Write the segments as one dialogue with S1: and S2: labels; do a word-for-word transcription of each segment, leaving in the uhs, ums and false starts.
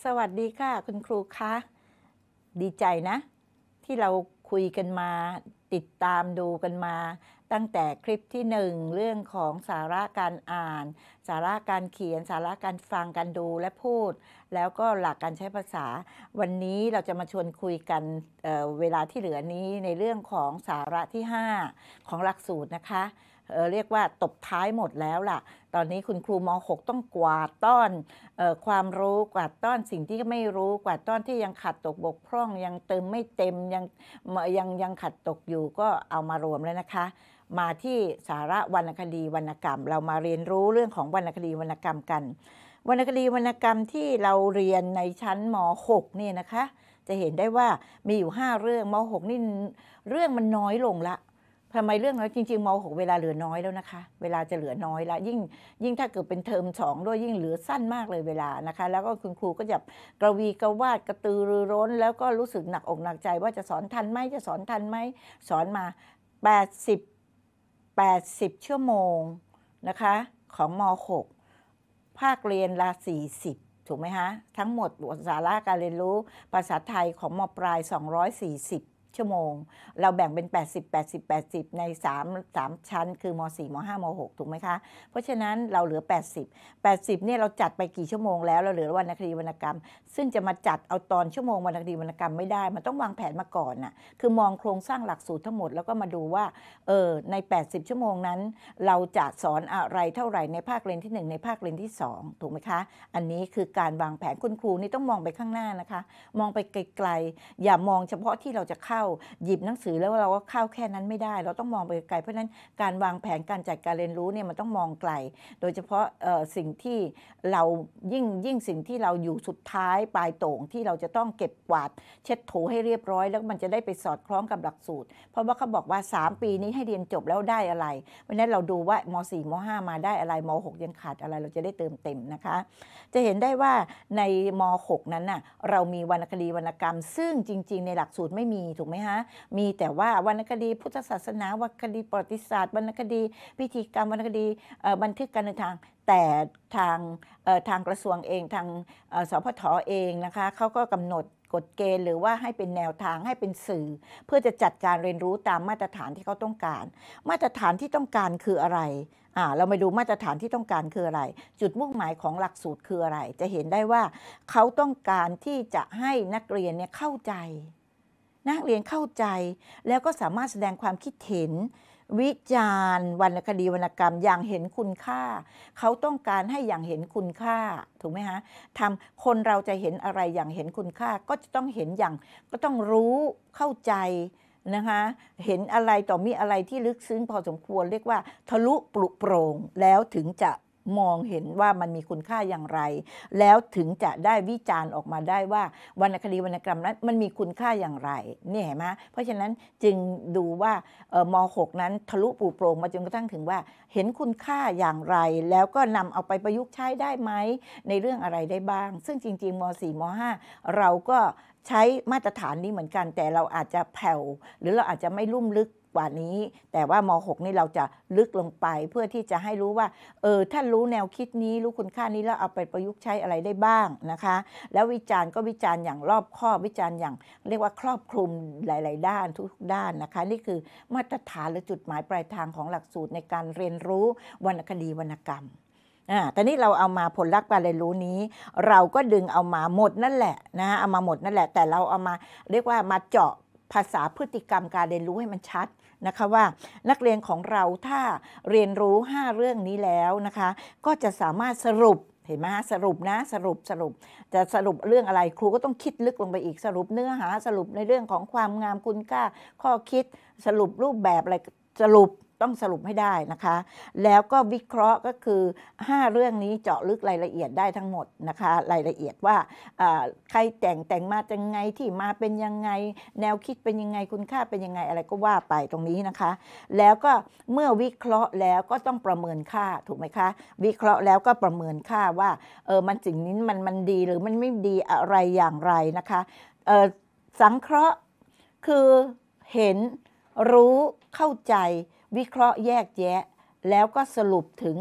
S1: สวัสดีค่ะคุณครูคะดีใจนะที่เราคุยกันมาติดตามดูกันมาตั้งแต่คลิปที่หนึ่งเรื่องของสาระการอ่านสาระการเขียนสาระการฟังการดูและพูดแล้วก็หลักการใช้ภาษาวันนี้เราจะมาชวนคุยกัน เอ่อ เวลาที่เหลือนี้ในเรื่องของสาระที่ห้าของหลักสูตรนะคะเอ่อเรียกว่าตบท้ายหมดแล้วล่ะตอนนี้คุณครูม หก ต้องกวาดต้อนเอ่อความรู้กวาดต้อนสิ่งที่ไม่รู้กวาดต้อนที่ยังขาดตกบกพร่องยังเติมไม่เต็มยังยังยังขัดตกอยู่ก็เอามารวมแล้วนะคะมาที่สาระวรรณคดีวรรณกรรมเรามาเรียนรู้เรื่องของวรรณคดีวรรณกรรมกันวรรณคดีวรรณกรรมที่เราเรียนในชั้นม หก นี่นะคะจะเห็นได้ว่ามีอยู่ห้าเรื่องม หก นี่เรื่องมันน้อยลงละทำไมเรื่องน้อยจริงๆม หก เวลาเหลือน้อยแล้วนะคะเวลาจะเหลือน้อยละยิ่งยิ่งถ้าเกิดเป็นเทอมสองด้วยยิ่งเหลือสั้นมากเลยเวลานะคะแล้วก็คุณครูก็จะกระวีกระวาดกระตือรือร้นแล้วก็รู้สึกหนักอกหนักใจว่าจะสอนทันไหมจะสอนทันไหมสอนมาแปดสิบ แปดสิบชั่วโมงนะคะของม หก ภาคเรียนละสี่สิบถูกไหมคะทั้งหมดสาระการเรียนรู้ภาษาไทยของม.ปลายสองร้อยสี่สิบชั่วโมงเราแบ่งเป็นแปดสิบ แปดสิบ แปดสิบใน3 3ชั้นคือม สี่ ม ห้า ม หก ถูกไหมคะเพราะฉะนั้นเราเหลือแปดสิบ แปดสิบเนี่ยเราจัดไปกี่ชั่วโมงแล้วเราเหลือวรรณคดีวรรณกรรมซึ่งจะมาจัดเอาตอนชั่วโมงวรรณคดีวรรณกรรมไม่ได้มันต้องวางแผนมาก่อนน่ะคือมองโครงสร้างหลักสูตรทั้งหมดแล้วก็มาดูว่าเออในแปดสิบชั่วโมงนั้นเราจะสอนอะไรเท่าไหร่ในภาคเรียนที่หนึ่งในภาคเรียนที่สองถูกไหมคะอันนี้คือการวางแผนคุณครูนี่ต้องมองไปข้างหน้านะคะมองไปไกลๆอย่ามองเฉพาะที่เราจะเข้าหยิบหนังสือแล้วเราก็เข้าแค่นั้นไม่ได้เราต้องมองไปไกลเพราะฉะนั้นการวางแผนการจัดการเรียนรู้เนี่ยมันต้องมองไกลโดยเฉพาะสิ่งที่เรายิ่งยิ่งสิ่งที่เราอยู่สุดท้ายปลายโต่งที่เราจะต้องเก็บกวาดเช็ดถูให้เรียบร้อยแล้วมันจะได้ไปสอดคล้องกับหลักสูตรเพราะว่าเขาบอกว่าสามปีนี้ให้เรียนจบแล้วได้อะไรเพราะฉะนั้นเราดูว่าม สี่ ม ห้า มาได้อะไรม หก ยังขาดอะไรเราจะได้เติมเต็มนะคะจะเห็นได้ว่าในม หก นั้นน่ะเรามีวรรณคดีวรรณกรรมซึ่งจริงๆในหลักสูตรไม่มีถูกไหมฮะมีแต่ว่าวรรณคดีพุทธศาสนาวรรณคดีประวัติศาสตร์วรรณคดีพิธีกรรมวรรณคดีบันทึกการเดินทางแต่ทางทางกระทรวงเองทางสพทเองนะคะเขาก็กำหนดกฎเกณฑ์หรือว่าให้เป็นแนวทางให้เป็นสื่อเพื่อจะจัดการเรียนรู้ตามมาตรฐานที่เขาต้องการมาตรฐานที่ต้องการคืออะไรอ่าเรามาดูมาตรฐานที่ต้องการคืออะไรจุดมุ่งหมายของหลักสูตรคืออะไรจะเห็นได้ว่าเขาต้องการที่จะให้นักเรียนเนี่ยเข้าใจนักเรียนเข้าใจแล้วก็สามารถแสดงความคิดเห็นวิจารณ์วรรณคดีวรรณกรรมอย่างเห็นคุณค่าเขาต้องการให้อย่างเห็นคุณค่าถูกไหมฮะทำคนเราจะเห็นอะไรอย่างเห็นคุณค่าก็จะต้องเห็นอย่างก็ต้องรู้เข้าใจนะคะเห็นอะไรต่อมีอะไรที่ลึกซึ้งพอสมควรเรียกว่าทะลุปลุโปร่งแล้วถึงจะมองเห็นว่ามันมีคุณค่าอย่างไรแล้วถึงจะได้วิจารณ์ออกมาได้ว่าวรรณคดีวรรณกรรมนั้นมันมีคุณค่าอย่างไรนี่เห็นไหมเพราะฉะนั้นจึงดูว่ามหกนั้นทะลุปลุโปร่งมาจนกระทั่งถึงว่าเห็นคุณค่าอย่างไรแล้วก็นำเอาไปประยุกต์ใช้ได้ไหมในเรื่องอะไรได้บ้างซึ่งจริงๆม สี่ ม ห้า เราก็ใช้มาตรฐานนี้เหมือนกันแต่เราอาจจะแผ่วหรือเราอาจจะไม่ลุ่มลึกกว่านี้แต่ว่าม หก นี่เราจะลึกลงไปเพื่อที่จะให้รู้ว่าเออถ้ารู้แนวคิดนี้รู้คุณค่านี้แล้วเอาไปประยุกต์ใช้อะไรได้บ้างนะคะแล้ววิจารณ์ก็วิจารณ์อย่างรอบคอบวิจารณ์อย่างเรียกว่าครอบคลุมหลายๆด้านทุกด้านนะคะนี่คือมาตรฐานหรือจุดหมายปลายทางของหลักสูตรในการเรียนรู้วรรณคดีวรรณกรรมอ่าตอนนี้เราเอามาผลลัพธ์การเรียนรู้นี้เราก็ดึงเอามาหมดนั่นแหละนะเอามาหมดนั่นแหละแต่เราเอามาเรียกว่ามาเจาะภาษาพฤติกรรมการเรียนรู้ให้มันชัดนะคะว่านักเรียนของเราถ้าเรียนรู้ห้าเรื่องนี้แล้วนะคะก็จะสามารถสรุปเห็นไหมสรุปนะสรุปสรุปจะสรุปเรื่องอะไรครูก็ต้องคิดลึกลงไปอีกสรุปเนื้อหาสรุปในเรื่องของความงามคุณค่าข้อคิดสรุปรูปแบบอะไรสรุปต้องสรุปให้ได้นะคะแล้วก็วิเคราะห์ก็คือห้าเรื่องนี้เจาะลึกรายละเอียดได้ทั้งหมดนะคะรายละเอียดว่าใครแต่งแต่งมายังไงที่มาเป็นยังไงแนวคิดเป็นยังไงคุณค่าเป็นยังไงอะไรก็ว่าไปตรงนี้นะคะแล้วก็เมื่อวิเคราะห์แล้วก็ต้องประเมินค่าถูกไหมคะวิเคราะห์แล้วก็ประเมินค่าว่าเออมันสิ่งนี้มันมันดีหรือมันไม่ดีอะไรอย่างไรนะคะเออสังเคราะห์คือเห็นรู้เข้าใจวิเคราะห์แยกแยะแล้วก็สรุปถึง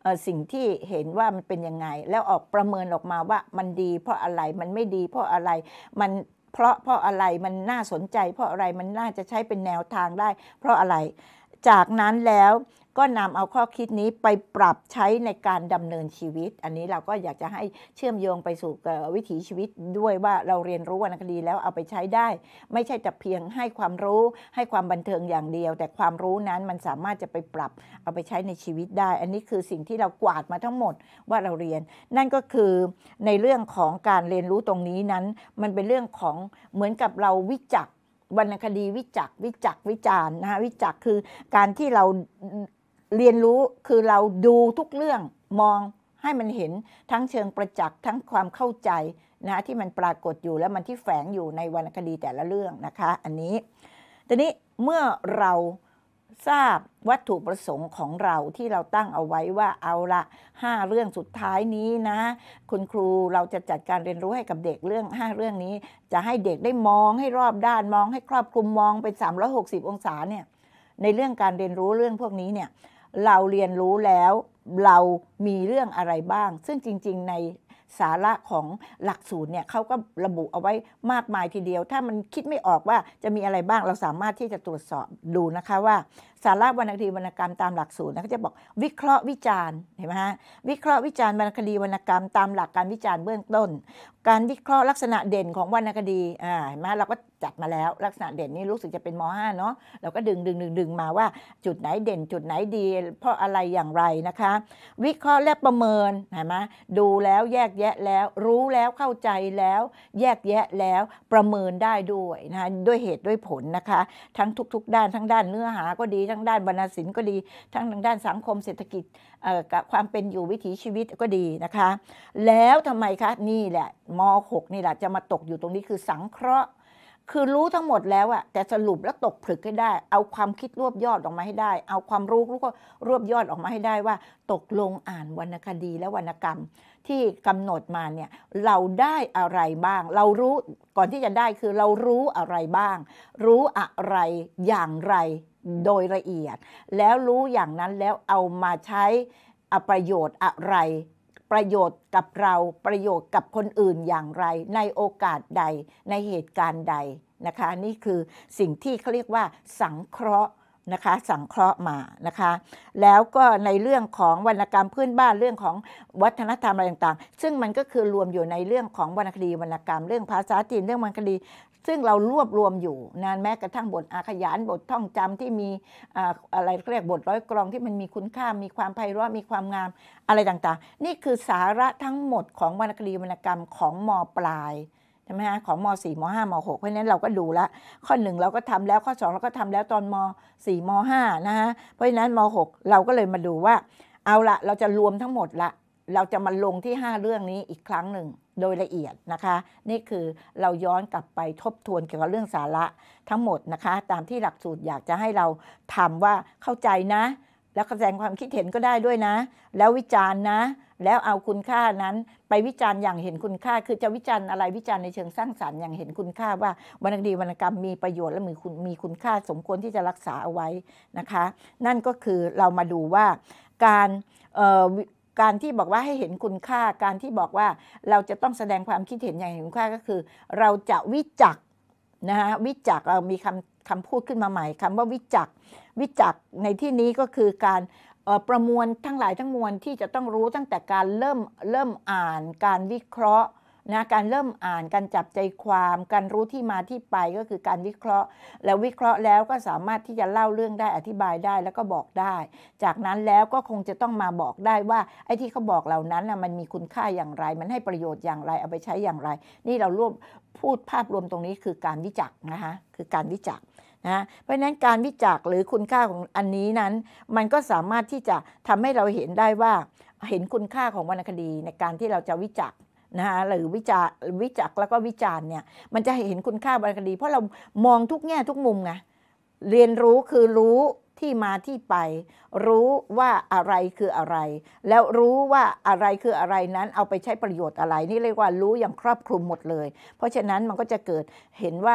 S1: สิ่งที่เห็นว่ามันเป็นยังไงแล้วออกประเมินออกมาว่ามันดีเพราะอะไรมันไม่ดีเพราะอะไรมันเพราะเพราะอะไรมันน่าสนใจเพราะอะไรมันน่าจะใช้เป็นแนวทางได้เพราะอะไรจากนั้นแล้วก็นำเอาข้อคิดนี้ไปปรับใช้ในการดำเนินชีวิตอันนี้เราก็อยากจะให้เชื่อมโยงไปสู่วิถีชีวิตด้วยว่าเราเรียนรู้วรรณคดีแล้วเอาไปใช้ได้ไม่ใช่แต่เพียงให้ความรู้ให้ความบันเทิงอย่างเดียวแต่ความรู้นั้นมันสามารถจะไปปรับเอาไปใช้ในชีวิตได้อันนี้คือสิ่งที่เรากวาดมาทั้งหมดว่าเราเรียนนั่นก็คือในเรื่องของการเรียนรู้ตรงนี้นั้นมันเป็นเรื่องของเหมือนกับเราวิจักษ์วรรณคดีวิจักษ์วิจักษ์วิจารณ์นะคะวิจักษ์คือการที่เราเรียนรู้คือเราดูทุกเรื่องมองให้มันเห็นทั้งเชิงประจักษ์ทั้งความเข้าใจนะที่มันปรากฏอยู่และมันที่แฝงอยู่ในวรรณคดีแต่ละเรื่องนะคะอันนี้ทีนี้เมื่อเราทราบวัตถุประสงค์ของเราที่เราตั้งเอาไว้ว่าเอาละห้าเรื่องสุดท้ายนี้นะคุณครูเราจะจัดการเรียนรู้ให้กับเด็กเรื่องห้าเรื่องนี้จะให้เด็กได้มองให้รอบด้านมองให้ครอบคลุมมองเป็นสามร้อยหกสิบองศาเนี่ยในเรื่องการเรียนรู้เรื่องพวกนี้เนี่ยเราเรียนรู้แล้วเรามีเรื่องอะไรบ้างซึ่งจริงๆในสาระของหลักสูตรเนี่ยเขาก็ระบุเอาไว้มากมายทีเดียวถ้ามันคิดไม่ออกว่าจะมีอะไรบ้างเราสามารถที่จะตรวจสอบดูนะคะว่าสาระวรรณคดีวรรณกรรมตามหลักสูตรนะเขาจะบอกวิเคราะห์วิจารณ์เห็นไหมฮะวิเคราะห์วิจารณ์วรรณคดีวรรณกรรมตามหลักการวิจารณ์เบื้องต้นการวิเคราะห์ลักษณะเด่นของวรรณคดีอ่าเห็นไหมเราก็จัดมาแล้วลักษณะเด่นนี่รู้สึกจะเป็นม.ห้า เนาะเราก็ดึงดึงดึงดึงมาว่าจุดไหนเด่นจุดไหนดีเพราะอะไรอย่างไรนะคะวิเคราะห์และประเมินเห็นไหมดูแล้วแยกแยะแล้วรู้แล้วเข้าใจแล้วแยกแยะแล้วประเมินได้ด้วยนะด้วยเหตุด้วยผลนะคะทั้งทุกๆด้านทั้งด้านเนื้อหาก็ดีทั้งด้านวรรณศิลป์ก็ดีทั้งทางด้านสังคมเศรษฐกิจกับความเป็นอยู่วิถีชีวิตก็ดีนะคะแล้วทำไมคะนี่แหละม.หก นี่แหละจะมาตกอยู่ตรงนี้คือสังเคราะห์คือรู้ทั้งหมดแล้วอะแต่สรุปแล้วตกผลึกให้ได้เอาความคิดรวบยอดออกมาให้ได้เอาความรู้ก็รวบยอดออกมาให้ได้ว่าตกลงอ่านวรรณคดีและวรรณกรรมที่กำหนดมาเนี่ยเราได้อะไรบ้างเรารู้ก่อนที่จะได้คือเรารู้อะไรบ้างรู้อะไรอย่างไรโดยละเอียดแล้วรู้อย่างนั้นแล้วเอามาใช้ประโยชน์อะไรประโยชน์กับเราประโยชน์กับคนอื่นอย่างไรในโอกาสใดในเหตุการณ์ใดนะคะนี่คือสิ่งที่เขาเรียกว่าสังเคราะห์นะคะสังเคราะห์มานะคะแล้วก็ในเรื่องของวรรณกรรมพื้นบ้านเรื่องของวัฒนธรรมอะไรต่างๆซึ่งมันก็คือรวมอยู่ในเรื่องของวรรณคดีวรรณกรรมเรื่องภาษาจีนเรื่องวรรณคดีซึ่งเรารวบรวมอยู่นานแม้กระทั่งบทอาขยานบทท่องจำที่มีอะไรเรียกบทร้อยกลองที่มันมีคุณค่ามีความไพเราะมีความงามอะไรต่างๆนี่คือสาระทั้งหมดของวรรณคดีวรรณกรรมของม.ปลายใช่ไหมฮะของม.สี่ ม.ห้า ม.หก เพราะฉะนั้นเราก็ดูละข้อหนึ่งเราก็ทำแล้วข้อสองเราก็ทำแล้วตอนม.สี่ ม.ห้า นะฮะเพราะฉะนั้นม.หก เราก็เลยมาดูว่าเอาละเราจะรวมทั้งหมดละเราจะมาลงที่ห้าเรื่องนี้อีกครั้งหนึ่งโดยละเอียดนะคะนี่คือเราย้อนกลับไปทบทวนเกี่ยวกับเรื่องสาระทั้งหมดนะคะตามที่หลักสูตรอยากจะให้เราทำว่าเข้าใจนะแล้วแสดงความคิดเห็นก็ได้ด้วยนะแล้ววิจารณ์นะแล้วเอาคุณค่านั้นไปวิจารณ์อย่างเห็นคุณค่าคือจะวิจารณ์อะไรวิจารณ์ในเชิงสร้างสรรค์อย่างเห็นคุณค่าว่าวรรณคดีวรรณกรรมมีประโยชน์และมีคุณมีคุณค่าสมควรที่จะรักษาเอาไว้นะคะนั่นก็คือเรามาดูว่าการเอ่อการที่บอกว่าให้เห็นคุณค่าการที่บอกว่าเราจะต้องแสดงความคิดเห็นอย่างเห็นคุณค่าก็คือเราจะวิจักษ์นะฮะวิจักษ์เรามีคำคำพูดขึ้นมาใหม่คำว่าวิจักษ์วิจักษ์ในที่นี้ก็คือการประมวลทั้งหลายทั้งมวลที่จะต้องรู้ตั้งแต่การเริ่มเริ่มอ่านการวิเคราะห์นะการเริ่มอ่านการจับใจความการรู้ที่มาที่ไปก็คือการวิเคราะห์แล้ววิเคราะห์แล้วก็สามารถที่จะเล่าเรื่องได้อธิบายได้แล้วก็บอกได้จากนั้นแล้วก็คงจะต้องมาบอกได้ว่าไอ้ที่เขาบอกเหล่านั้นนะมันมีคุณค่าอย่างไรมันให้ประโยชน์อย่างไรเอาไปใช้อย่างไรนี่เรารวมพูดภาพรวมตรงนี้คือการวิจักษ์นะคะคือการวิจักษ์นะเพราะฉะนั้นการวิจักษ์หรือคุณค่าของอันนี้นั้นมันก็สามารถที่จะทำให้เราเห็นได้ว่าเห็นคุณค่าของวรรณคดีในการที่เราจะวิจักษ์นะคะหรือวิจารวิจักษ์แล้วก็วิจารณ์เนี่ยมันจะเห็นคุณค่าวรรณคดีเพราะเรามองทุกแง่ทุกมุมไงเรียนรู้คือรู้ที่มาที่ไปรู้ว่าอะไรคืออะไรแล้วรู้ว่าอะไรคืออะไรนั้นเอาไปใช้ประโยชน์อะไรนี่เรียกว่ารู้อย่างครอบคลุมหมดเลยเพราะฉะนั้นมันก็จะเกิดเห็นว่า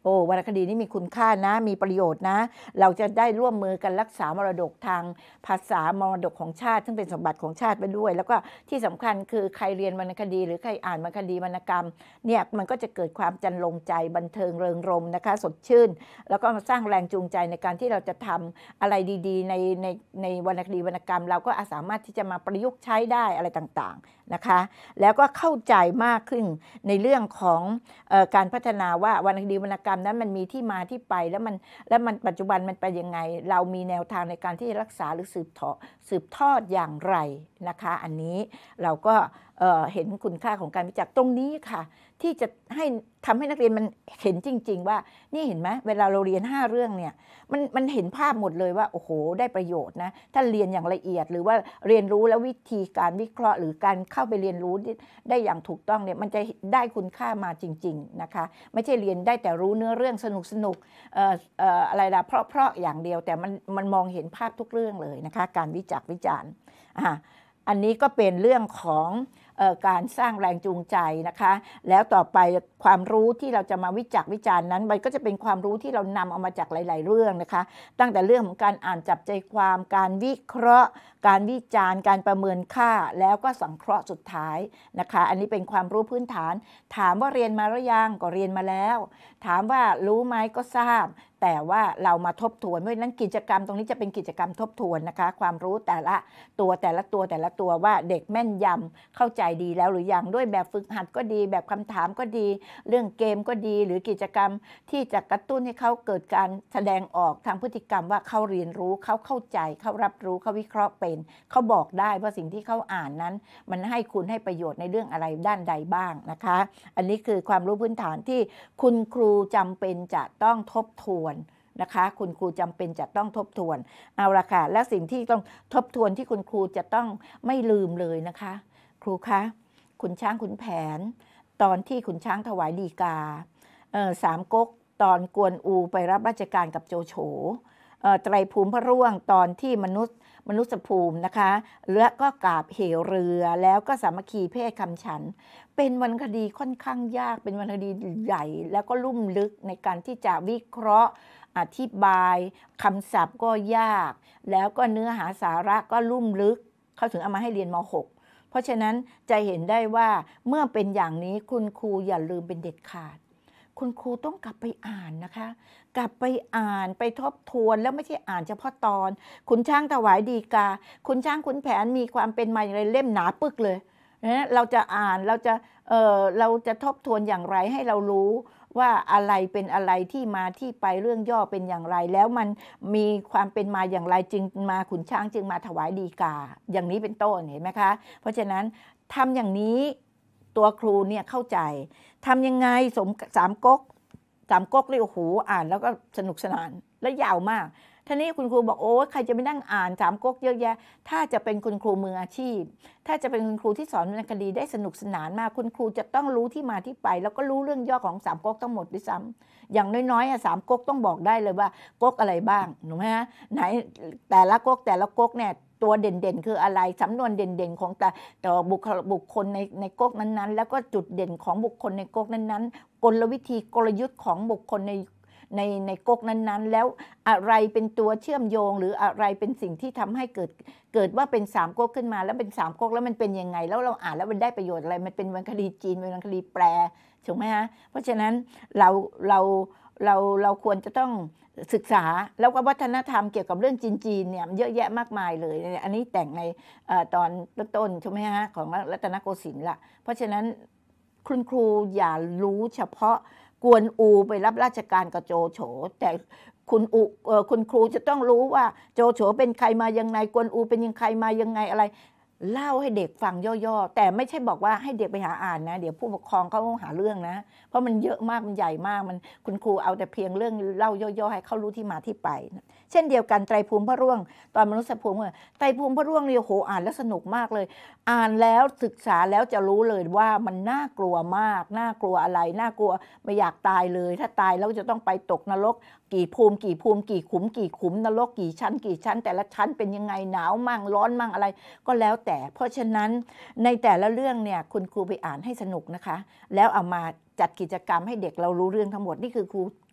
S1: โอ้วรรณคดีนี่มีคุณค่านะมีประโยชน์นะเราจะได้ร่วมมือกันรักษามรดกทางภาษามรดกของชาติซึ่งเป็นสมบัติของชาติไปด้วยแล้วก็ที่สำคัญคือใครเรียนวรรณคดีหรือใครอ่านวรรณคดีวรรณกรรมเนี่ยมันก็จะเกิดความจันลงใจบันเทิงเริงรมย์นะคะสดชื่นแล้วก็สร้างแรงจูงใจในการที่เราจะทำอะไรดีๆในในในวรรณคดีวรรณกรรมเราก็สามารถที่จะมาประยุกต์ใช้ได้อะไรต่างๆนะคะแล้วก็เข้าใจมากขึ้นในเรื่องของเอ่อการพัฒนาว่าวรรณคดีวรรณกรรมนั้นมันมีที่มาที่ไปแล้วมันแล้วมันปัจจุบันมันเป็นยังไงเรามีแนวทางในการที่จะรักษาหรือสืบทอดสืบทอดอย่างไรนะคะอันนี้เราก็เอ่อเห็นคุณค่าของการวิจักษ์ตรงนี้ค่ะที่จะให้ทำให้นักเรียนมันเห็นจริงๆว่านี่เห็นไหมเวลาเราเรียนห้าเรื่องเนี่ยมันมันเห็นภาพหมดเลยว่าโอ้โหได้ประโยชน์นะถ้าเรียนอย่างละเอียดหรือว่าเรียนรู้แล้ววิธีการวิเคราะห์หรือการเข้าไปเรียนรู้ได้อย่างถูกต้องเนี่ยมันจะได้คุณค่ามาจริงๆนะคะไม่ใช่เรียนได้แต่รู้เนื้อเรื่องสนุกสนุกเอ่อเอ่ออะไรล่ะเพราะๆอย่างเดียวแต่มันมันมองเห็นภาพทุกเรื่องเลยนะคะการวิจักษ์วิจารณ์อ่าอันนี้ก็เป็นเรื่องของเอ่อการสร้างแรงจูงใจนะคะแล้วต่อไปความรู้ที่เราจะมาวิจักษ์วิจารณ์นั้นมันก็จะเป็นความรู้ที่เรานำเอามาจากหลายๆเรื่องนะคะตั้งแต่เรื่องของการอ่านจับใจความการวิเคราะห์การวิจารณ์การประเมินค่าแล้วก็สังเคราะห์สุดท้ายนะคะอันนี้เป็นความรู้พื้นฐานถามว่าเรียนมาหรือยังก็เรียนมาแล้วถามว่ารู้ไหมก็ทราบแต่ว่าเรามาทบทวนเพราะฉะนั้นกิจกรรมตรงนี้จะเป็นกิจกรรมทบทวนนะคะความรู้แต่ละตัวแต่ละตัวแต่ละตัวว่าเด็กแม่นยำเข้าใจดีแล้วหรือยังด้วยแบบฝึกหัดก็ดีแบบคำถามก็ดีเรื่องเกมก็ดีหรือกิจกรรมที่จะกระตุ้นให้เขาเกิดการแสดงออกทางพฤติกรรมว่าเขาเรียนรู้เขาเข้าใจเขารับรู้เขาวิเคราะห์เป็นเขาบอกได้ว่าสิ่งที่เขาอ่านนั้นมันให้คุณให้ประโยชน์ในเรื่องอะไรด้านใดบ้างนะคะอันนี้คือความรู้พื้นฐานที่คุณครูจำเป็นจะต้องทบทวนนะคะคุณครูจำเป็นจะต้องทบทวนเอาละค่ะและสิ่งที่ต้องทบทวนที่คุณครูจะต้องไม่ลืมเลยนะคะครูคะขุนช้างขุนแผนตอนที่ขุนช้างถวายฎีกาเอ่อสามก๊กตอนกวนอูไปรับราชการกับโจโฉเอ่อไตรภูมิพระร่วงตอนที่มนุษย์มนุษยภูมินะคะและก็กาบเหวเรือแล้วก็สามัคคีเพศคำฉันเป็นวรรณคดีค่อนข้างยากเป็นวรรณคดีใหญ่แล้วก็ลุ่มลึกในการที่จะวิเคราะห์อธิบายคำศัพท์ก็ยากแล้วก็เนื้อหาสาระก็ลุ่มลึกเขาถึงเอามาให้เรียนม หก เพราะฉะนั้นจะเห็นได้ว่าเมื่อเป็นอย่างนี้คุณครูอย่าลืมเป็นเด็ดขาดคุณครูต้องกลับไปอ่านนะคะกลับไปอ่านไปทบทวนแล้วไม่ใช่อ่านเฉพาะตอนขุนช้างถวายฎีกาขุนช้างขุนแผนมีความเป็นมาอย่างไรเล่มหนาปึกเลยนะเราจะอ่านเราจะเออเราจะทบทวนอย่างไรให้เรารู้ว่าอะไรเป็นอะไรที่มาที่ไปเรื่องย่อเป็นอย่างไรแล้วมันมีความเป็นมาอย่างไรจึงมาขุนช้างจึงมาถวายฎีกาอย่างนี้เป็นต้นเห็นไหมคะเพราะฉะนั้นทำอย่างนี้ตัวครูเนี่ยเข้าใจทำยังไงสมสามก๊กสามก๊กเลยโอ้โหอ่านแล้วก็สนุกสนานและยาวมากท่านี้คุณครูบอกโอ้ใครจะไปนั่งอ่านสามก๊กเยอะแยะถ้าจะเป็นคุณครูมืออาชีพถ้าจะเป็นคุณครูที่สอนวรรณคดีได้สนุกสนานมากคุณครูจะต้องรู้ที่มาที่ไปแล้วก็รู้เรื่องย่อของสามก๊กทั้งหมดด้วยซ้ำอย่างน้อยๆสามก๊กต้องบอกได้เลยว่าก๊กอะไรบ้างถูกไหมฮะไหนแต่ละก๊กแต่ละก๊กเนี่ยตัวเด่นๆคืออะไรสำนวนเด่นๆของแต่ต่อบุคบุคคลในในก๊กนั้นๆแล้วก็จุดเด่นของบุคคลในก๊กนั้นๆกลวิธีกลยุทธ์ของบุคคลในในในก๊กนั้นๆแล้วอะไรเป็นตัวเชื่อมโยงหรืออะไรเป็นสิ่งที่ทำให้เกิดเกิดว่าเป็นสามก๊กขึ้นมาแล้วเป็นสามก๊กแล้วมันเป็นยังไงแล้วเราอ่านแล้วมันได้ประโยชน์อะไรมันเป็นวรรณคดีจีนเป็นวรรณคดีแปลถูกไหมฮะเพราะฉะนั้นเราเราเราเราควรจะต้องศึกษาแล้วก็วัฒนธรรมเกี่ยวกับเรื่องจีนๆเนี่ยเยอะแยะมากมายเลยอันนี้แต่งในตอนต้นๆใช่ไหมฮะของรัตนโกสินทร์ละเพราะฉะนั้นคุณครูอย่ารู้เฉพาะกวนอูไปรับราชการกับโจโฉแต่คุณอูคุณครูจะต้องรู้ว่าโจโฉเป็นใครมายังไงกวนอูเป็นยังใครมายังไงอะไรเล่าให้เด็กฟังย่อๆแต่ไม่ใช่บอกว่าให้เด็กไปหาอ่านนะเดี๋ยวผู้ปกครองเขาหาเรื่องนะเพราะมันเยอะมากมันใหญ่มากมันคุณครูเอาแต่เพียงเรื่องเล่าย่อๆให้เขารู้ที่มาที่ไปเช่นเดียวกันไตรภูมิพระร่วงตอนมนุษยภูมิไตรภูมิพระร่วงเนี่ยโหอ่านแล้วสนุกมากเลยอ่านแล้วศึกษาแล้วจะรู้เลยว่ามันน่ากลัวมากน่ากลัวอะไรน่ากลัวไม่อยากตายเลยถ้าตายแล้วจะต้องไปตกนรกกี่ภูมิกี่ภูมิกี่ขุมกี่ขุมนรกกี่ชั้นกี่ชั้นแต่ละชั้นเป็นยังไงหนาวมั่งร้อนมั่งอะไรก็แล้วแต่เพราะฉะนั้นในแต่ละเรื่องเนี่ยคุณครูไปอ่านให้สนุกนะคะแล้วเอามาจัดกิจกรรมให้เด็กเรารู้เรื่องทั้งหมดนี่คือครู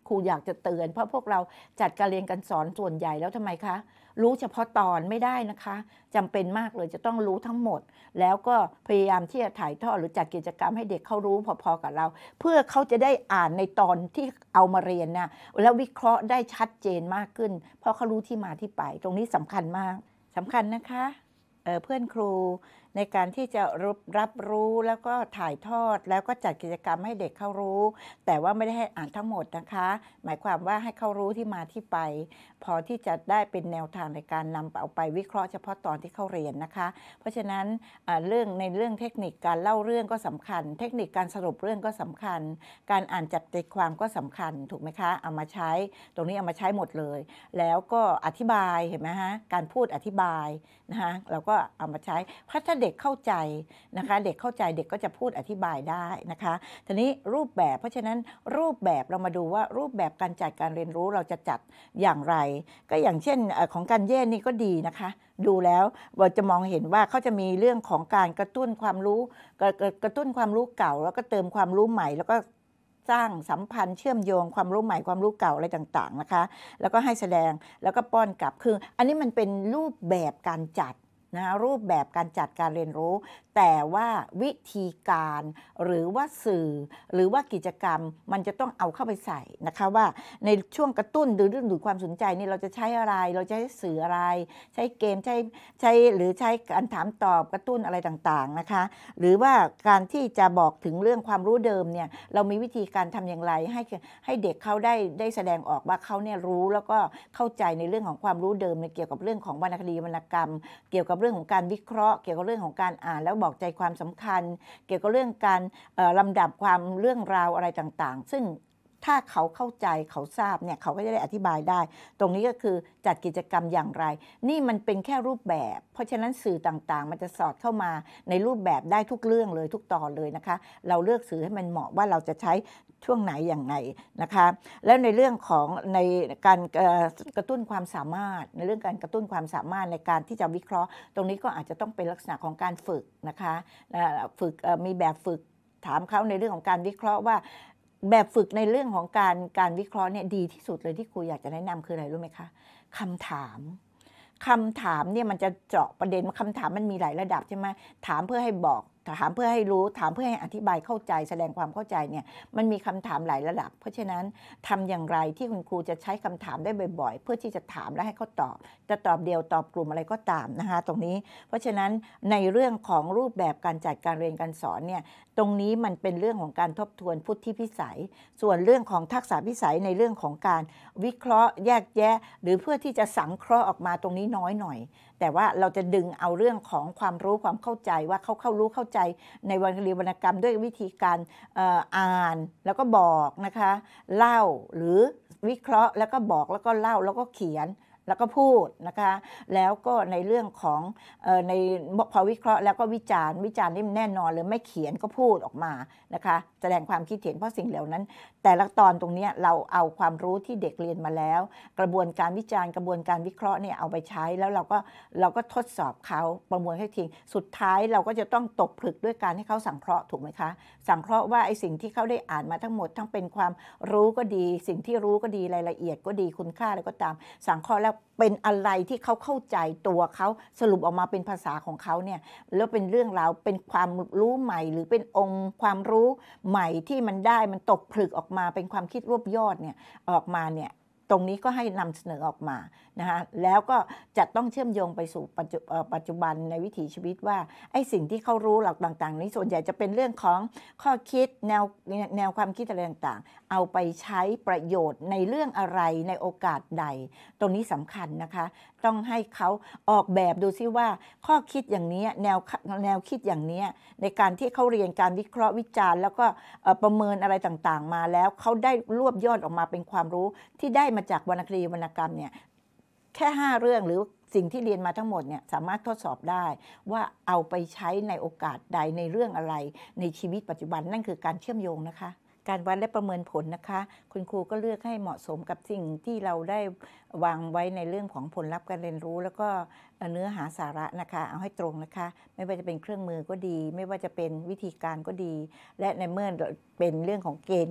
S1: ครูอยากจะเตือนเพราะพวกเราจัดการเรียนการสอนส่วนใหญ่แล้วทำไมคะรู้เฉพาะตอนไม่ได้นะคะจำเป็นมากเลยจะต้องรู้ทั้งหมดแล้วก็พยายามที่จะถ่ายทอดหรือจัดกิจกรรมให้เด็กเขารู้พอๆกับเราเพื่อเขาจะได้อ่านในตอนที่เอามาเรียนนะแล้ววิเคราะห์ได้ชัดเจนมากขึ้นเพราะเขารู้ที่มาที่ไปตรงนี้สำคัญมากสำคัญนะคะเอ่อเพื่อนครูในการที่จะรับรับรู้แล้วก็ถ่ายทอดแล้วก็จัดกิจกรรมให้เด็กเขารู้แต่ว่าไม่ได้ให้อ่านทั้งหมดนะคะหมายความว่าให้เขารู้ที่มาที่ไปพอที่จะได้เป็นแนวทางในการนำเอาไปวิเคราะห์เฉพาะตอนที่เขาเรียนนะคะเพราะฉะนั้นเรื่องในเรื่องเทคนิคการเล่าเรื่องก็สำคัญเทคนิคการสรุปเรื่องก็สำคัญการอ่านจับใจความก็สำคัญถูกไหมคะเอามาใช้ตรงนี้เอามาใช้หมดเลยแล้วก็อธิบายเห็นไหมฮะการพูดอธิบายนะคะเราก็เอามาใช้เพราะถ้าเด็กเข้าใจนะคะเด็กเข้าใจเด็กก็จะพูดอธิบายได้นะคะทีนี้รูปแบบเพราะฉะนั้นรูปแบบเรามาดูว่ารูปแบบการจัดการเรียนรู้เราจะจัดอย่างไรก็อย่างเช่นของการเย่นนี่ก็ดีนะคะดูแล้วเราจะมองเห็นว่าเขาจะมีเรื่องของการกระตุ้นความรู้กระตุ้นความรู้เก่าแล้วก็เติมความรู้ใหม่แล้วก็สร้างสัมพันธ์เชื่อมโยงความรู้ใหม่ความรู้เก่าอะไรต่างๆนะคะแล้วก็ให้แสดงแล้วก็ป้อนกลับคืออันนี้มันเป็นรูปแบบการจัดนะรูปแบบการจัดการเรียนรู้แต่ว่าวิธีการหรือว่าสื่อหรือว่ากิจกรรมมันจะต้องเอาเข้าไปใส่นะคะว่าในช่วงกระตุ้นหรือดึงดูดความสนใจนี่เราจะใช้อะไรเราจะใช้สื่ออะไรใช้เกมใช้ใช้หรือใช้การถามตอบกระตุ้นอะไรต่างๆนะคะหรือว่าการที่จะบอกถึงเรื่องความรู้เดิมเนี่ยเรามีวิธีการทำอย่างไรให้ให้เด็กเขาได้ได้แสดงออกว่าเขาเนี่ยรู้แล้วก็เข้าใจในเรื่องของความรู้เดิมเกี่ยวกับเรื่องของวรรณคดีวรรณกรรมเกี่ยวกับเรื่องของการวิเคราะห์เกี่ยวกับเรื่องของการอ่านแล้วบอกใจความสำคัญเกี่ยวกับเรื่องการลำดับความเรื่องราวอะไรต่างๆซึ่งถ้าเขาเข้าใจเขาทราบเนี่ยเขาก็จะได้อธิบายได้ตรงนี้ก็คือจัดกิจกรรมอย่างไรนี่มันเป็นแค่รูปแบบเพราะฉะนั้นสื่อต่างๆมันจะสอดเข้ามาในรูปแบบได้ทุกเรื่องเลยทุกตอนเลยนะคะเราเลือกสื่อให้มันเหมาะว่าเราจะใช้ช่วงไหนอย่างไรนะคะแล้วในเรื่องของในการกระตุ้นความสามารถในเรื่องการกระตุ้นความสามารถในการที่จะวิเคราะห์ตรงนี้ก็อาจจะต้องเป็นลักษณะของการฝึกนะคะฝึกมีแบบฝึกถามเขาในเรื่องของการวิเคราะห์ว่าแบบฝึกในเรื่องของการการวิเคราะห์เนี่ยดีที่สุดเลยที่ครูอยากจะแนะนำคืออะไรรู้ไหมคะคำถามคำถามเนี่ยมันจะเจาะประเด็นว่าคำถามมันมีหลายระดับใช่ไหมถามเพื่อให้บอกถามเพื่อให้รู้ถามเพื่อให้อธิบายเข้าใจแสดงความเข้าใจเนี่ยมันมีคำถามหลายระดับเพราะฉะนั้นทำอย่างไรที่คุณครูจะใช้คำถามได้บ่อยๆเพื่อที่จะถามและให้เขาตอบจะตอบเดียวตอบกลุ่มอะไรก็ตามนะคะตรงนี้เพราะฉะนั้นในเรื่องของรูปแบบการจัดการเรียนการสอนเนี่ยตรงนี้มันเป็นเรื่องของการทบทวนพุทธิพิสัยส่วนเรื่องของทักษะพิสัยในเรื่องของการวิเคราะห์แยกแยะหรือเพื่อที่จะสังเคราะห์ออกมาตรงนี้น้อยหน่อยแต่ว่าเราจะดึงเอาเรื่องของความรู้ความเข้าใจว่าเขาเข้ารู้เข้าใจในวรรณคดีวรรณกรรมด้วยวิธีการอ่านแล้วก็บอกนะคะเล่าหรือวิเคราะห์แล้วก็บอกแล้วก็เล่าแล้วก็เขียนแล้วก็พูดนะคะแล้วก็ในเรื่องของเอ่อในพอวิเคราะห์แล้วก็วิจารณ์วิจารณ์นี่แน่นอนเลยไม่เขียนก็พูดออกมานะคะแสดงความคิดเห็นเพราะสิ่งเหล่านั้นแต่ละตอนตรงนี้เราเอาความรู้ที่เด็กเรียนมาแล้วกระบวนการวิจารณ์กระบวนการวิเคราะห์เนี่ยเอาไปใช้แล้วเราก็เราก็ทดสอบเขาประมวลให้ทีสุดท้ายเราก็จะต้องตกผลึกด้วยการให้เขาสังเคราะห์ถูกไหมคะสังเคราะห์ว่าไอ้สิ่งที่เขาได้อ่านมาทั้งหมดทั้งเป็นความรู้ก็ดีสิ่งที่รู้ก็ดีรายละเอียดก็ดีคุณค่าอะไรก็ตามสังเคราะห์แล้วเป็นอะไรที่เขาเข้าใจตัวเขาสรุปออกมาเป็นภาษาของเขาเนี่ยแล้วเป็นเรื่องราวเป็นความรู้ใหม่หรือเป็นองค์ความรู้ใหม่ที่มันได้มันตกผลึกออกมาเป็นความคิดรวบยอดเนี่ยออกมาเนี่ยตรงนี้ก็ให้นำเสนอออกมานะคะแล้วก็จะต้องเชื่อมโยงไปสู่ปัจจุปัจจุบันในวิถีชีวิตว่าไอ้สิ่งที่เขารู้หลักต่างๆนี้ส่วนใหญ่จะเป็นเรื่องของข้อคิดแนวแนวความคิดอะไรต่างๆเอาไปใช้ประโยชน์ในเรื่องอะไรในโอกาสใดตรงนี้สำคัญนะคะต้องให้เขาออกแบบดูซิว่าข้อคิดอย่างนี้แนวแนวคิดอย่างนี้ในการที่เขาเรียนการวิเคราะห์วิจารณ์แล้วก็ประเมินอะไรต่างๆมาแล้วเขาได้รวบยอดออกมาเป็นความรู้ที่ได้มาจากวรรณคดีวรรณกรรมเนี่ยแค่ห้าเรื่องหรือสิ่งที่เรียนมาทั้งหมดเนี่ยสามารถทดสอบได้ว่าเอาไปใช้ในโอกาสใดในเรื่องอะไรในชีวิตปัจจุบันนั่นคือการเชื่อมโยงนะคะการวัดและประเมินผลนะคะคุณครูก็เลือกให้เหมาะสมกับสิ่งที่เราได้วางไว้ในเรื่องของผลลัพธ์การเรียนรู้แล้วก็เนื้อหาสาระนะคะเอาให้ตรงนะคะไม่ว่าจะเป็นเครื่องมือก็ดีไม่ว่าจะเป็นวิธีการก็ดีและในเมื่อเป็นเรื่องของเกณฑ์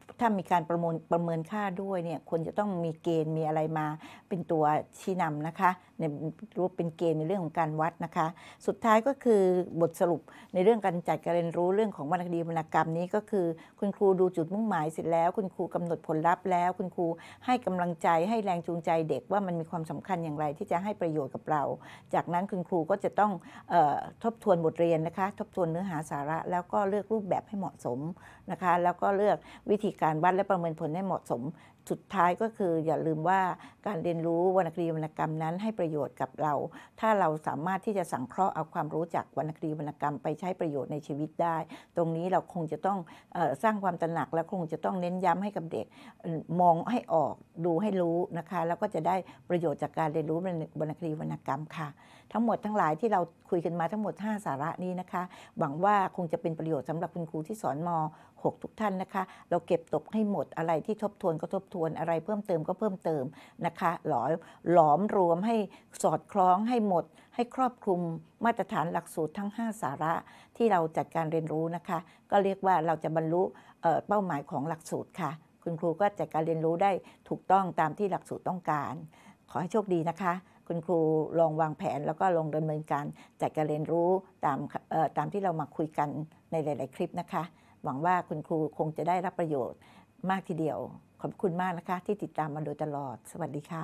S1: ถ้ามีการประเมินประเมินค่าด้วยเนี่ยควรจะต้องมีเกณฑ์มีอะไรมาเป็นตัวชี้นำนะคะในรูปเป็นเกณฑ์ในเรื่องของการวัดนะคะสุดท้ายก็คือบทสรุปในเรื่องการจัดการเรียนรู้เรื่องของวรรณคดีวรรณกรรมนี้ก็คือคุณครูดูจุดมุ่งหมายเสร็จแล้วคุณครูกำหนดผลลัพธ์แล้วคุณครูให้กำลังใจให้แรงจูงใจเด็กว่ามันมีความสำคัญอย่างไรที่จะให้ประโยชน์กับเราจากนั้นคุณครูก็จะต้องเอ่อทบทวนบทเรียนนะคะทบทวนเนื้อหาสาระแล้วก็เลือกรูปแบบให้เหมาะสมนะคะแล้วก็เลือกวิธีการวัดและประเมินผลให้เหมาะสมสุดท้ายก็คืออย่าลืมว่าการเรียนรู้วรรณคดีวรรณกรรมนั้นให้ประโยชน์กับเราถ้าเราสามารถที่จะสังเคราะห์เอาความรู้จากวรรณคดีวรรณกรรมไปใช้ประโยชน์ในชีวิตได้ตรงนี้เราคงจะต้องเอ่อสร้างความตระหนักและคงจะต้องเน้นย้ำให้กับเด็กมองให้ออกดูให้รู้นะคะแล้วก็จะได้ประโยชน์จากการเรียนรู้วรรณคดีวรรณกรรมค่ะทั้งหมดทั้งหลายที่เราคุยกันมาทั้งหมดห้าสาระนี้นะคะหวังว่าคงจะเป็นประโยชน์สำหรับคุณครูที่สอนม.หก ทุกท่านนะคะเราเก็บตกให้หมดอะไรที่ทบทวนก็ทบทวนอะไรเพิ่มเติมก็เพิ่มเติมนะคะหลอหลอมรวมให้สอดคล้องให้หมดให้ครอบคลุมมาตรฐานหลักสูตรทั้งห้าสาระที่เราจัดการเรียนรู้นะคะก็เรียกว่าเราจะบรรลุเป้าหมายของหลักสูตรค่ะคุณครูก็จัดการเรียนรู้ได้ถูกต้องตามที่หลักสูตรต้องการขอให้โชคดีนะคะคุณครูลองวางแผนแล้วก็ลงดำเนินการจัดการเรียนรู้ตามตามที่เรามาคุยกันในหลายๆคลิปนะคะหวังว่าคุณครูคงจะได้รับประโยชน์มากทีเดียวขอบคุณมากนะคะที่ติดตามมาโดยตลอดสวัสดีค่ะ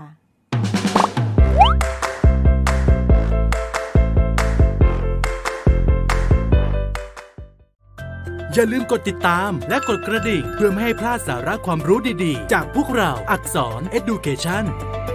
S2: อย่าลืมกดติดตามและกดกระดิ่งเพื่อไม่ให้พลาดสาระความรู้ดีๆจากพวกเราอักษร Education